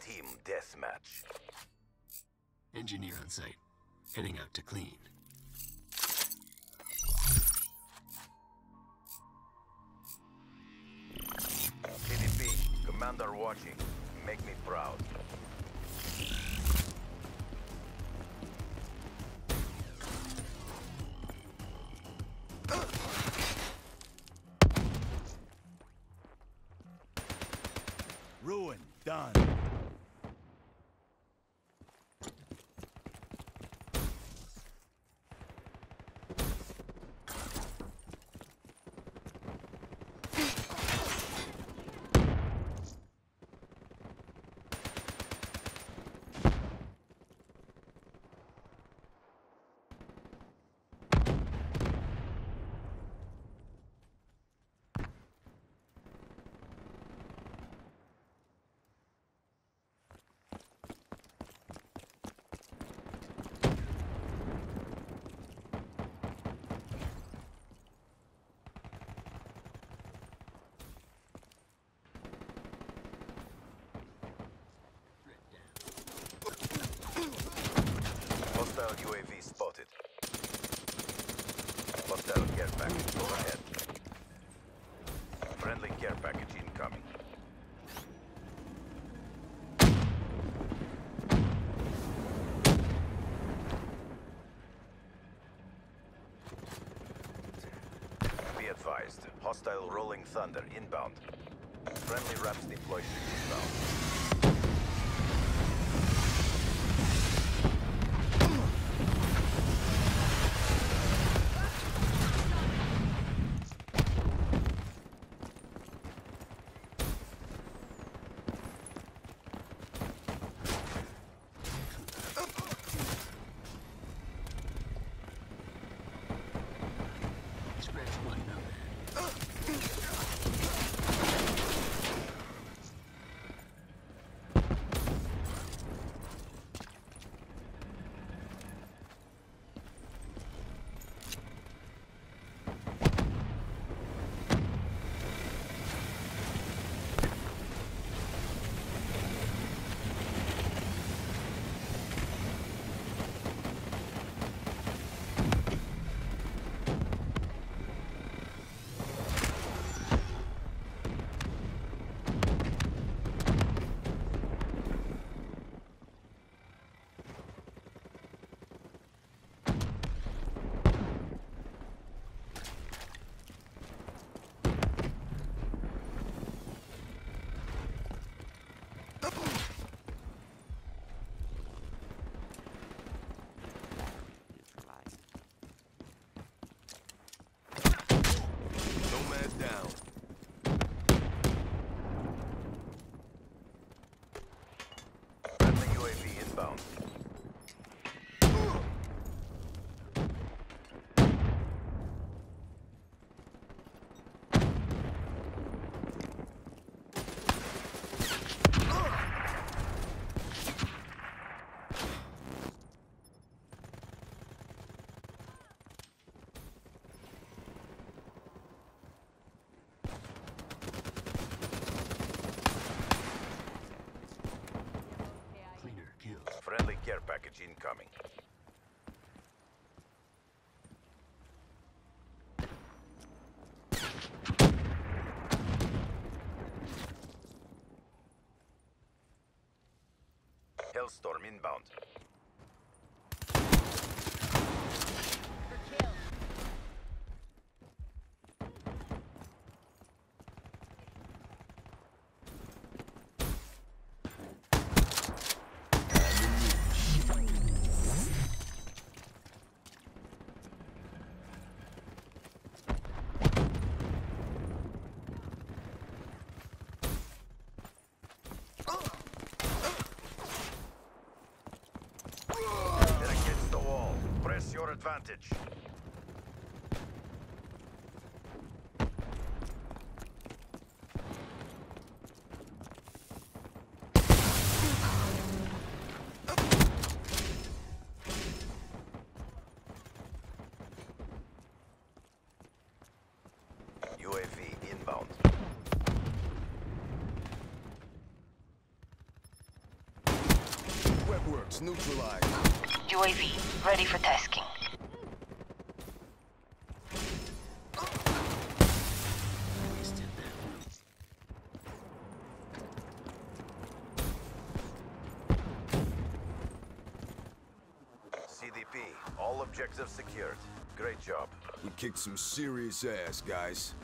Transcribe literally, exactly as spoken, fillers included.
Team deathmatch. Engineer on site. Heading out to clean. P V P, Commander watching. Make me proud. Ruin done. Hostile U A V spotted. Hostile care package overhead. Friendly care package incoming. Be advised, hostile rolling thunder inbound. Friendly raps deployed to inbound. Scratch one number. Nomad down. Friendly U A V inbound. Cleaner killed. Friendly care package incoming. Hellstorm inbound. They're against the wall. Press your advantage. U A V inbound. Networks neutralized. U A V, ready for tasking. Wasted that one. C D P, all objectives secured. Great job. We kicked some serious ass, guys.